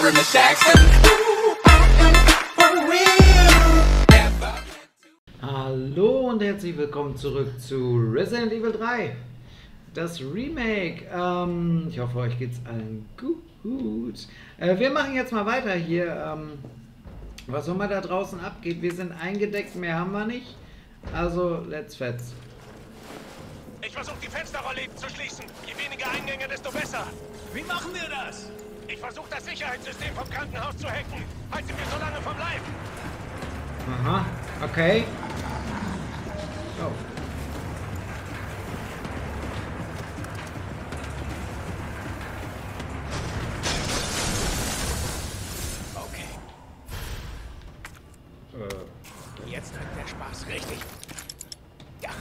never miss Jackson. Hallo und herzlich willkommen zurück zu Resident Evil 3, das Remake. Ich hoffe, euch geht's allen gut. Wir machen jetzt mal weiter hier, was auch immer da draußen abgeht. Wir sind eingedeckt, mehr haben wir nicht. Also, let's fetz. Ich versuche die Fensterrolle zu schließen. Je weniger Eingänge, desto besser. Wie machen wir das? Ich versuche das Sicherheitssystem vom Krankenhaus zu hacken. Halten mir so lange vom Leib. Aha, okay. So. Okay. Jetzt fängt der Spaß richtig. Ja.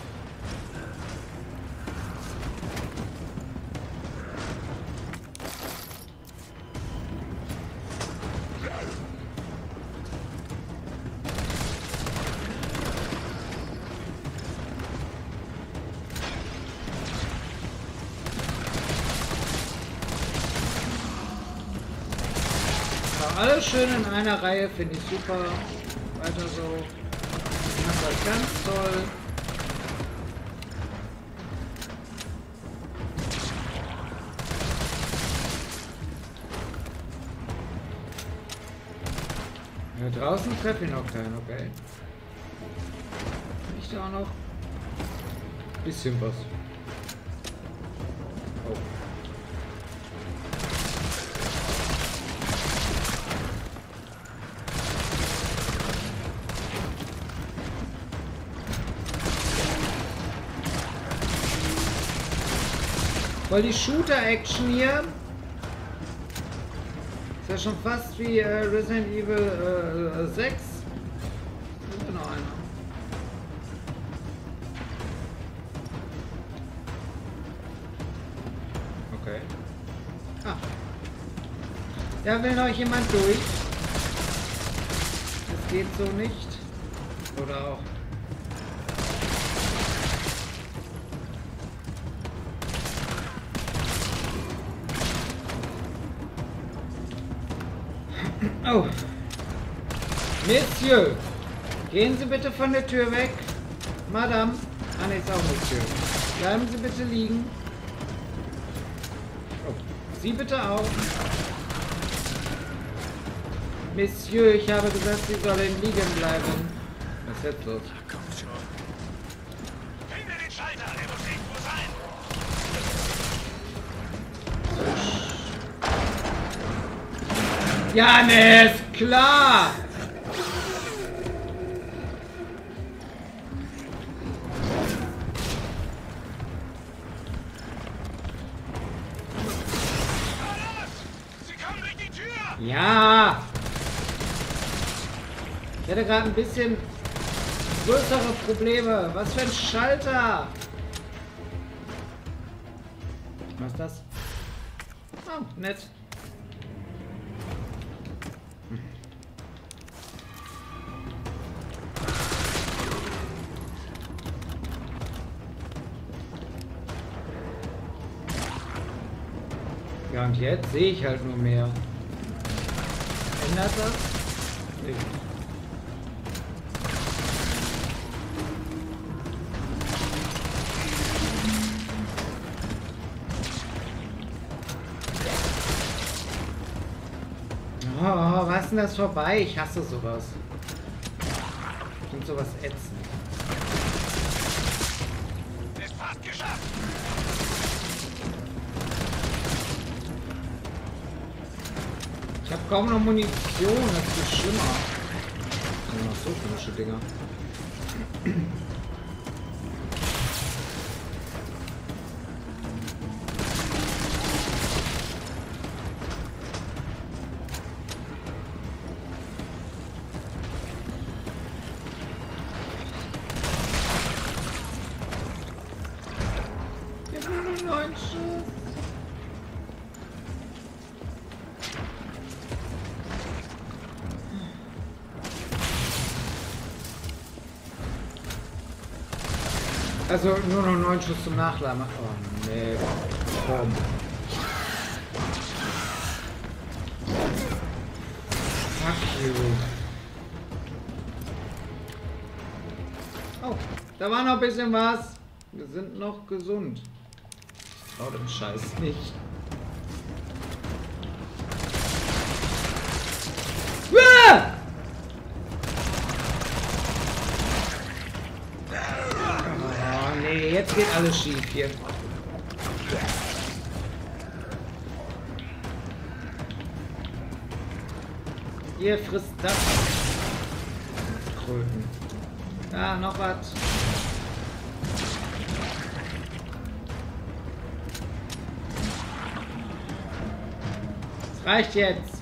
Alles schön in einer Reihe, finde ich super. Weiter so. Ich mache das ganz toll. Ja, draußen treffe ich noch keinen, okay. Ich da auch noch. Bisschen was. Oh. Voll die Shooter-Action hier. Ist ja schon fast wie Resident Evil 6. Ist noch einer. Okay. Ah. Da will noch jemand durch. Das geht so nicht. Oder auch. Oh. Monsieur, gehen Sie bitte von der Tür weg. Madame, ah ne, ist auch Monsieur. Bleiben Sie bitte liegen. Oh. Sie bitte auch. Monsieur, ich habe gesagt, Sie sollen liegen bleiben. Was ist jetzt los? Komm schon. Finde den Schalter, der muss irgendwo sein. Ja, ne, ist klar. Sie kommen durch die Tür. Ja. Ich hatte gerade ein bisschen größere Probleme. Was für ein Schalter. Was ist das? Oh, nett. Ja, und jetzt sehe ich halt nur mehr. Ändert das? Nee. Oh, was ist denn das vorbei? Ich hasse sowas. Ich finde sowas ätzend. Ist fast geschafft. Ich habe kaum noch Munition, das ist schlimmer. Oh, so komische Dinger. Ich habe nur 9 Schuss. Also nur noch 9 Schuss zum Nachladen. Oh nee. Komm. Oh, da war noch ein bisschen was. Wir sind noch gesund. Oh, den Scheiß nicht. Ah! Oh, nee, jetzt geht alles schief hier. Hier frisst das. Kröten. Da, noch was. Das reicht jetzt.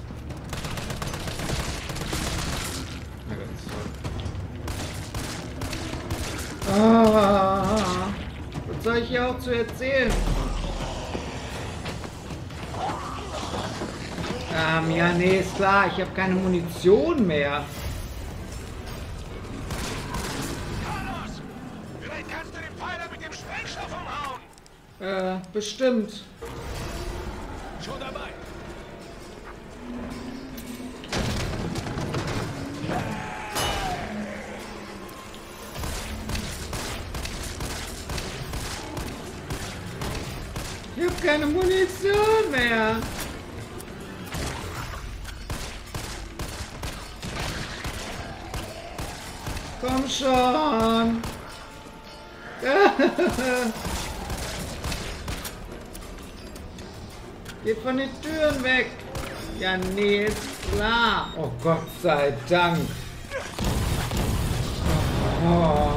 Ah, was soll ich hier auch zu erzählen? Ja, nee, ist klar. Ich habe keine Munition mehr. Carlos! Vielleicht kannst du den Pfeiler mit dem Sprengstoff umhauen! Bestimmt. Schon dabei. Ich habe keine Munition mehr. Komm schon. Geht von den Türen weg. Ja, nee, ist klar. Oh, Gott sei Dank. Oh.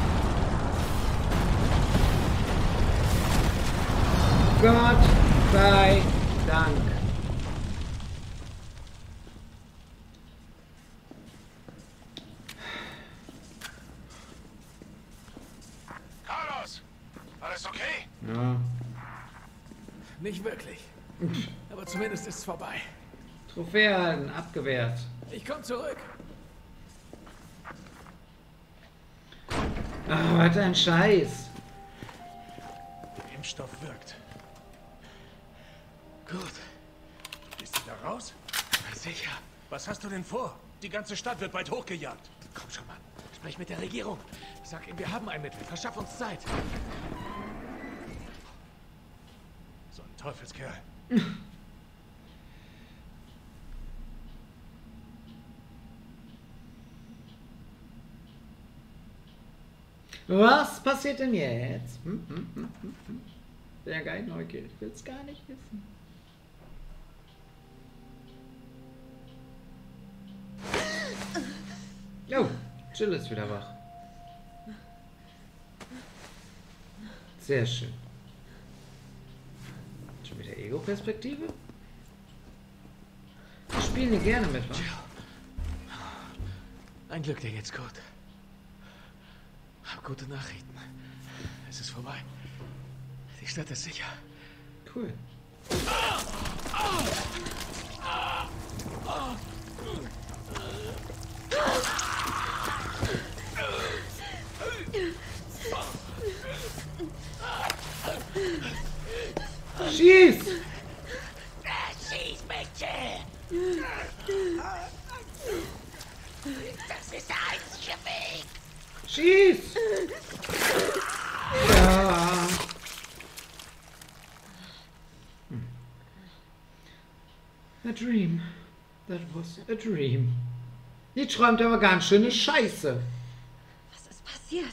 Gott sei Dank. Carlos! Alles okay? Ja. Nicht wirklich. Aber zumindest ist es vorbei. Trophäe erhalten, abgewehrt. Ich komme zurück. Ach, was ein Scheiß. Der Impfstoff wirkt. Gut. Bist du da raus? Sicher. Was hast du denn vor? Die ganze Stadt wird bald hochgejagt. Komm schon, Mann. Sprich mit der Regierung. Sag ihm, wir haben ein Mittel. Verschaff uns Zeit. So ein Teufelskerl. Was passiert denn jetzt? Bin ja gar nicht neugierig. Ich will es gar nicht wissen. Oh, Jill ist wieder wach. Sehr schön. Schon wieder Ego-Perspektive? Wir spielen hier gerne mit, wa? Ein Glück, dir geht's gut. Hab gute Nachrichten. Es ist vorbei. Die Stadt ist sicher. Cool. Schieß! Schieß mich, Jill! Das ist der einzige Weg! Schieß! Ja. A dream. That was a dream. Die träumt aber ganz schöne Scheiße. Was ist passiert?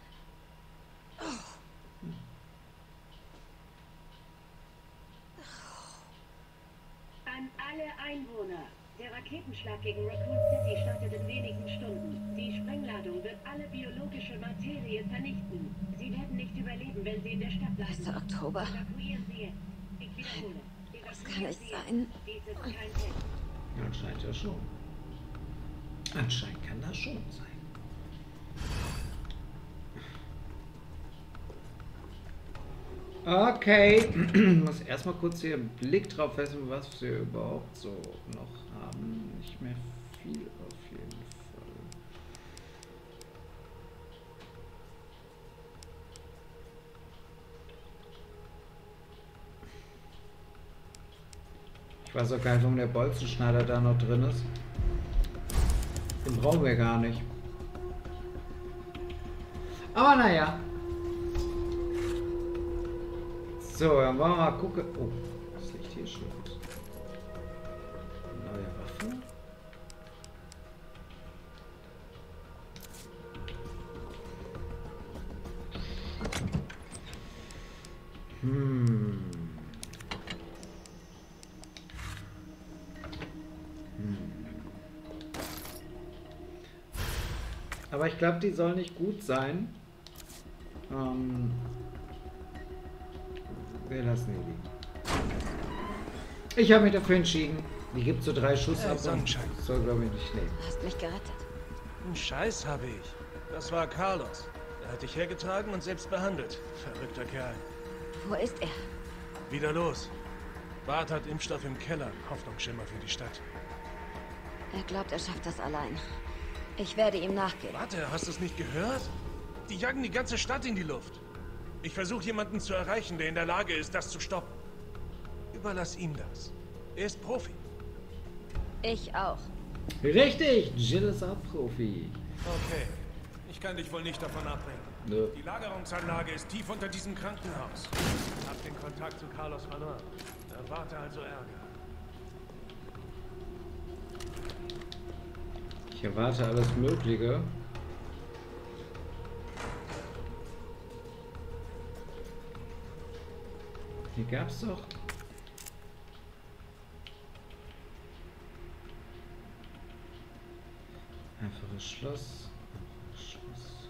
An alle Einwohner. Der Raketenschlag gegen Raccoon City startet in wenigen Stunden. Die Sprengladung wird alle biologische Materie vernichten. Sie werden nicht überleben, wenn sie in der Stadt bleiben. 1. Oktober. Evakuieren Sie jetzt. Ich wiederhole. Das kann nicht sein. Dies ist kein Test. Anscheinend ja schon. Anscheinend kann das schon sein. Okay, muss erstmal kurz hier einen Blick drauf werfen, was wir überhaupt so noch haben. Nicht mehr viel auf jeden Fall. Ich weiß auch gar nicht, warum der Bolzenschneider da noch drin ist. Den brauchen wir gar nicht. Aber naja. So, dann wollen wir mal gucken. Oh, das Licht hier schon. Neue Waffe. Aber ich glaube, die soll nicht gut sein. Wir lassen die liegen. Ich habe mich dafür entschieden. Die gibt so 3 Schuss ab. Sonnenschein. Soll, glaube ich, nicht nehmen. Du hast mich gerettet. Einen Scheiß habe ich. Das war Carlos. Er hat dich hergetragen und selbst behandelt. Verrückter Kerl. Wo ist er? Wieder los. Bart hat Impfstoff im Keller. Hoffnungsschimmer für die Stadt. Er glaubt, er schafft das allein. Ich werde ihm nachgehen. Warte, hast du es nicht gehört? Die jagen die ganze Stadt in die Luft. Ich versuche jemanden zu erreichen, der in der Lage ist, das zu stoppen. Überlass ihm das. Er ist Profi. Ich auch. Richtig, Jill ist auch Profi. Okay. Ich kann dich wohl nicht davon abbringen. Nö. Die Lagerungsanlage ist tief unter diesem Krankenhaus. Hab den Kontakt zu Carlos verloren. Erwarte also Ärger. Ich erwarte alles Mögliche. Hier gab's doch. Einfaches Schloss. Einfaches Schloss.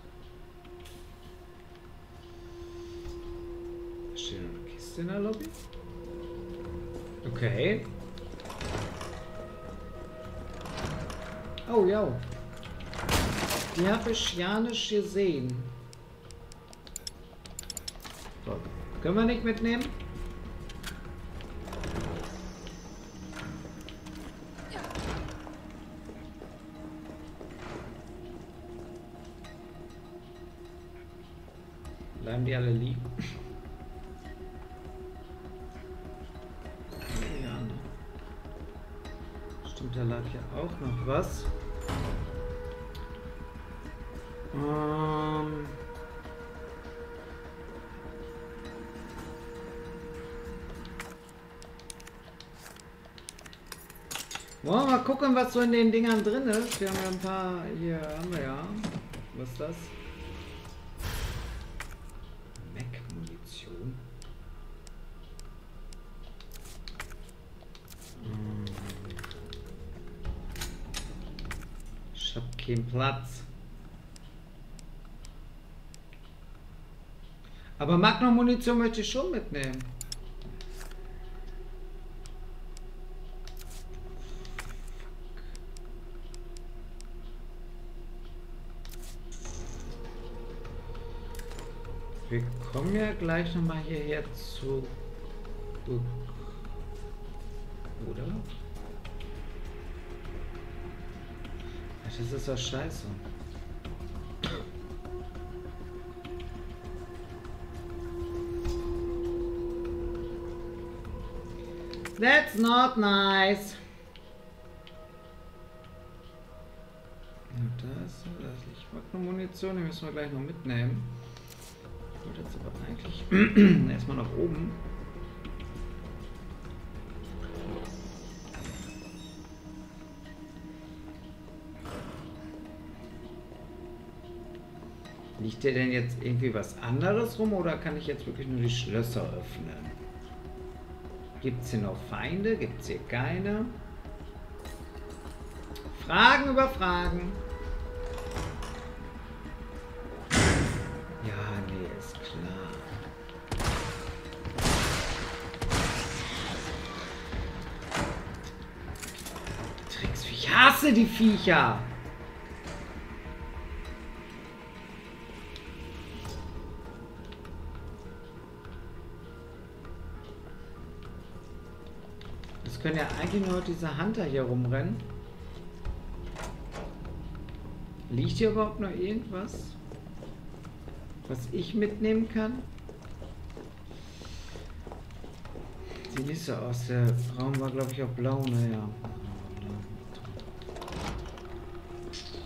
Da steht noch eine Kiste in der Lobby. Okay. Oh ja. Die habe ich ja nicht gesehen. So. Können wir nicht mitnehmen? Bleiben die alle liegen? Ja, ne. Stimmt, da lag ja auch noch was. Wollen wir mal gucken, was so in den Dingern drin ist. Wir haben ja ein paar. Hier haben wir ja. Was ist das? Mac-Munition. Ich hab keinen Platz. Aber Magnum-Munition möchte ich schon mitnehmen. Wir kommen ja gleich nochmal hierher zurück. Oder? Das ist doch scheiße. That's not nice. Und da ist Lichtmagnum-Munition, die müssen wir gleich noch mitnehmen. Ich wollte jetzt aber eigentlich erstmal nach oben. Liegt hier denn jetzt irgendwie was anderes rum oder kann ich jetzt wirklich nur die Schlösser öffnen? Gibt es hier noch Feinde? Gibt es hier keine? Fragen über Fragen. Ja, nee, ist klar. Tricks, ich hasse die Viecher. Es können ja eigentlich nur diese Hunter hier rumrennen. Liegt hier überhaupt noch irgendwas, was ich mitnehmen kann? Sieht nicht so aus. Der Raum war, glaube ich, auch blau. Naja.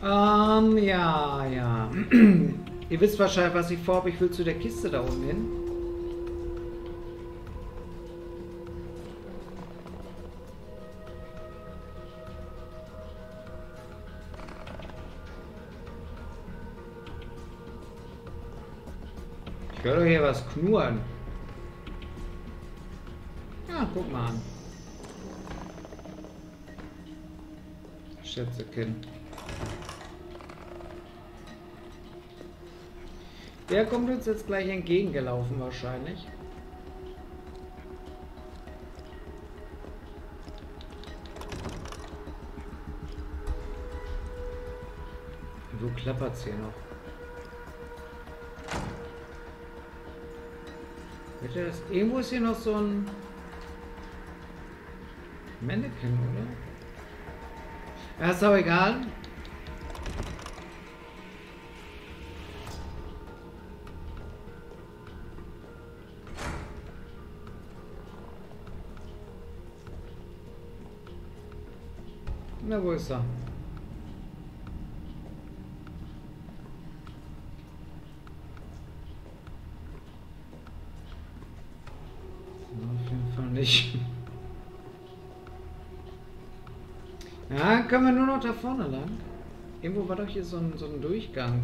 Ja, ja. Ihr wisst wahrscheinlich, was ich vorhabe. Ich will zu der Kiste da unten hin. Ich höre doch hier was knurren. Ja, guck mal an. Schätzekind. Der kommt uns jetzt gleich entgegengelaufen wahrscheinlich. Wo klappert es hier noch? Bitte, irgendwo ist hier noch so ein Mannequin, oder? Ja, ist auch egal. Na, wo ist er? Auf jeden Fall nicht. Ja, können wir nur noch da vorne lang. Irgendwo war doch hier so ein Durchgang.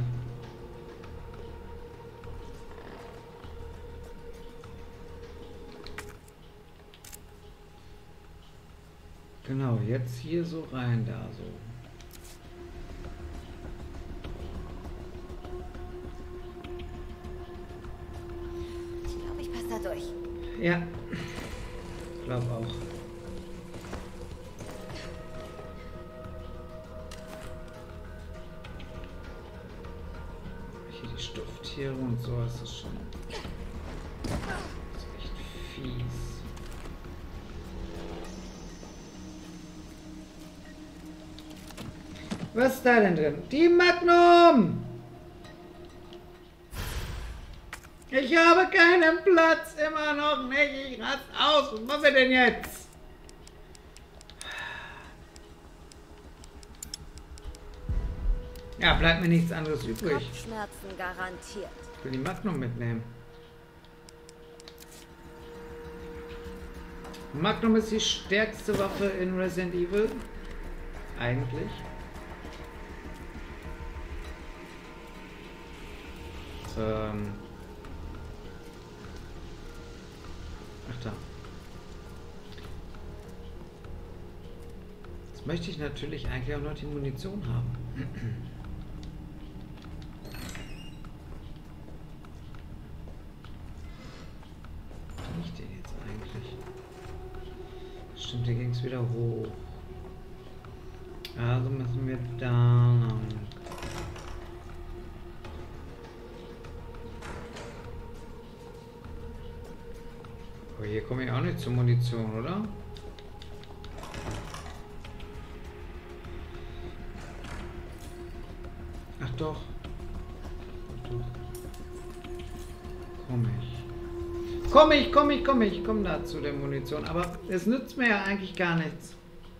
Genau, jetzt hier so rein, da so. Ich glaube, ich passe da durch. Ja, ich glaube auch. Hier die Stofftiere und so, ist das schon. Das ist echt fies. Was ist da denn drin? Die Magnum! Ich habe keinen Platz, immer noch nicht. Ich raste aus. Was machen wir denn jetzt? Ja, bleibt mir nichts anderes übrig. Kopfschmerzen garantiert. Ich will die Magnum mitnehmen. Magnum ist die stärkste Waffe in Resident Evil. Eigentlich. Ach da. Jetzt möchte ich natürlich eigentlich auch noch die Munition haben. Wie bin ich denn jetzt eigentlich? Stimmt, hier ging es wieder hoch. Also müssen wir da lang. Aber hier komme ich auch nicht zur Munition, oder? Ach doch. Doch. Ich komme da zu der Munition. Aber es nützt mir ja eigentlich gar nichts.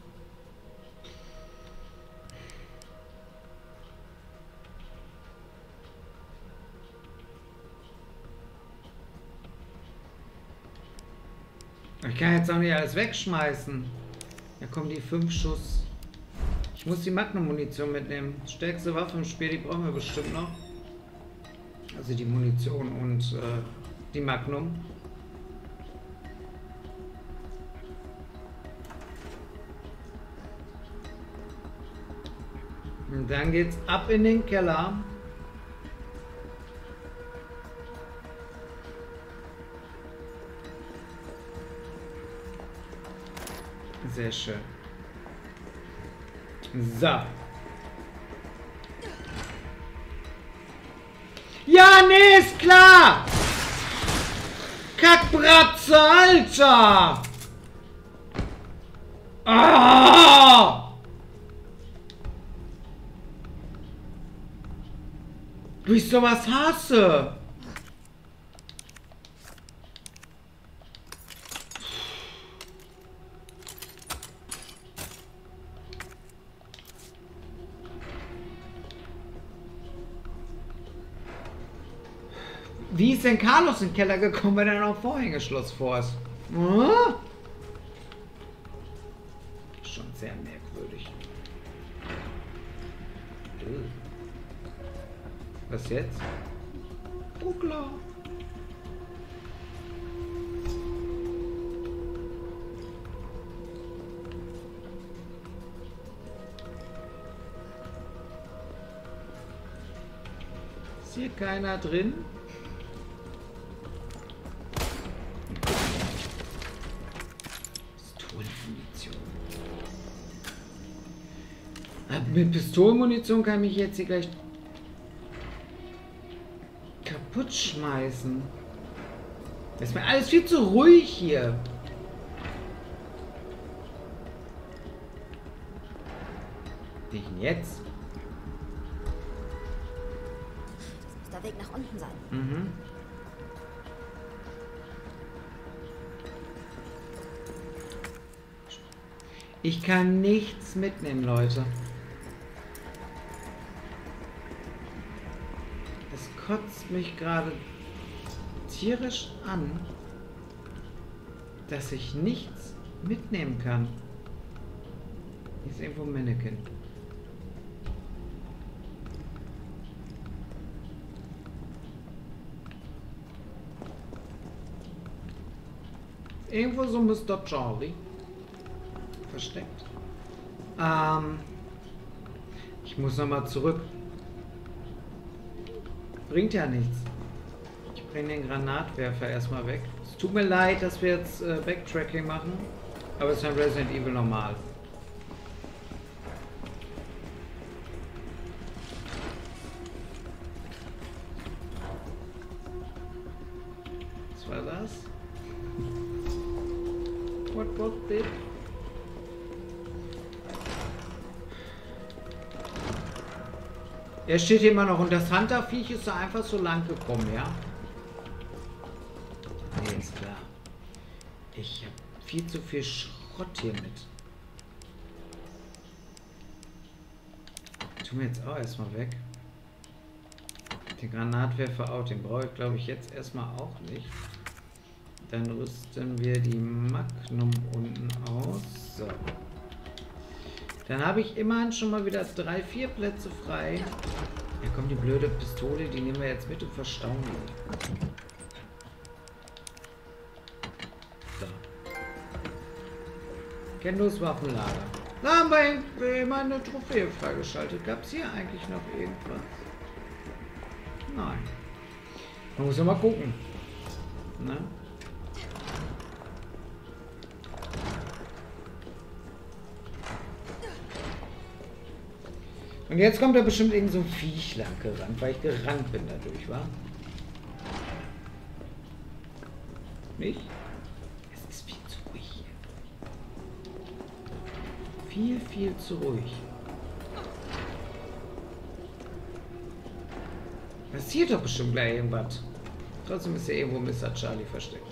Ich kann jetzt auch nicht alles wegschmeißen. Da kommen die 5 Schuss. Ich muss die Magnum-Munition mitnehmen. Stärkste Waffe im Spiel, die brauchen wir bestimmt noch. Also die Munition und die Magnum. Und dann geht's ab in den Keller. Sehr schön. So. Ja, nee, ist klar! Kackbratze, Alter! Ah! Wie ich sowas hasse! Wie ist denn Carlos in den Keller gekommen, wenn er noch Vorhängeschloss vor ist? Hm? Schon sehr merkwürdig. Was jetzt? Oh klar. Ist hier keiner drin? Pistolenmunition. Mit Pistolenmunition kann ich jetzt hier gleich kaputt schmeißen. Das ist mir alles viel zu ruhig hier. Wie denn jetzt? Das muss der Weg nach unten sein. Mhm. Ich kann nichts mitnehmen, Leute. Es kotzt mich gerade tierisch an, dass ich nichts mitnehmen kann. Hier ist irgendwo ein Mannequin. Irgendwo so Mr. Charlie. Versteckt. Ich muss nochmal zurück. Bringt ja nichts. Ich bringe den Granatwerfer erstmal weg. Es tut mir leid, dass wir jetzt Backtracking machen. Aber es ist ein Resident Evil normal. Was war das? What was this? Er steht hier immer noch und das Hunter-Viech ist da einfach so lang gekommen, ja? Nee, ist klar. Ich habe viel zu viel Schrott hier mit. Tun wir jetzt auch erstmal weg. Den Granatwerfer auch, den brauche ich glaube ich jetzt erstmal auch nicht. Dann rüsten wir die Magnum unten aus. So. Dann habe ich immerhin schon mal wieder 3-4 Plätze frei. Ja komm, die blöde Pistole, die nehmen wir jetzt mit und verstauen die. So. Kendos Waffenlager. Da haben wir immer eine Trophäe freigeschaltet. Gab es hier eigentlich noch irgendwas? Nein. Man muss ja mal gucken. Ne? Und jetzt kommt da bestimmt irgend so ein Viech lang gerannt, weil ich gerannt bin dadurch, wa? Nicht? Es ist viel zu ruhig hier. Viel zu ruhig. Passiert doch bestimmt gleich irgendwas. Trotzdem ist ja irgendwo Mr. Charlie versteckt.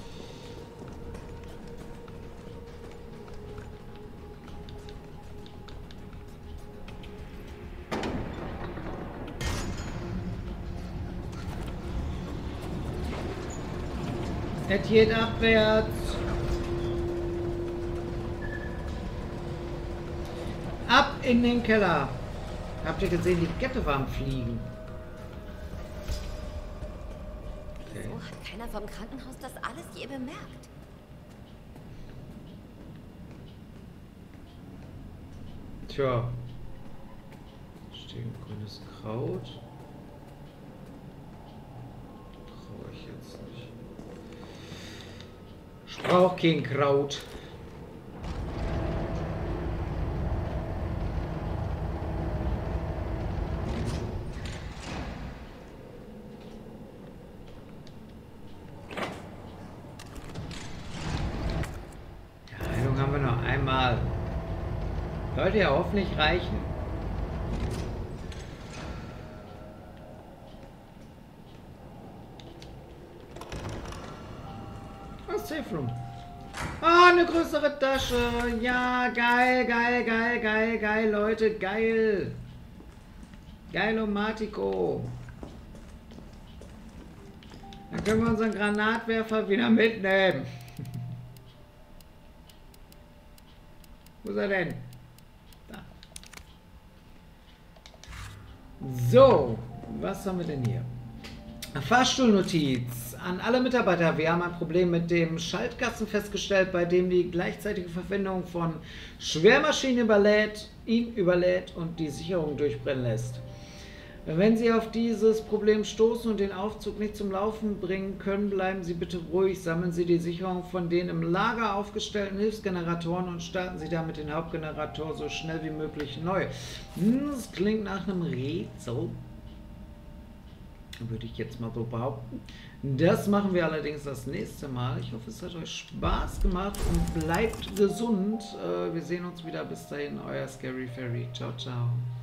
Er geht abwärts. Ab in den Keller. Habt ihr gesehen, die Kette war am Fliegen. Okay. So hat keiner vom Krankenhaus das alles je bemerkt. Tja. Steht ein grünes Kraut. Traue ich jetzt nicht. Ich brauche kein Kraut. Die Heilung haben wir noch einmal. Sollte ja hoffentlich reichen. Safe Room. Ah, eine größere Tasche. Ja, geil, geil, geil, geil, geil, Leute, geil. Geilomatico. Dann können wir unseren Granatwerfer wieder mitnehmen. Wo ist er denn? Da. So, was haben wir denn hier? Fahrstuhlnotiz an alle Mitarbeiter. Wir haben ein Problem mit dem Schaltkasten festgestellt, bei dem die gleichzeitige Verwendung von Schwermaschinen ihn überlädt und die Sicherung durchbrennen lässt. Wenn Sie auf dieses Problem stoßen und den Aufzug nicht zum Laufen bringen können, bleiben Sie bitte ruhig, sammeln Sie die Sicherung von den im Lager aufgestellten Hilfsgeneratoren und starten Sie damit den Hauptgenerator so schnell wie möglich neu. Das klingt nach einem Rätsel. Würde ich jetzt mal so behaupten. Das machen wir allerdings das nächste Mal. Ich hoffe, es hat euch Spaß gemacht und bleibt gesund. Wir sehen uns wieder. Bis dahin, euer Scary Fairy. Ciao, ciao.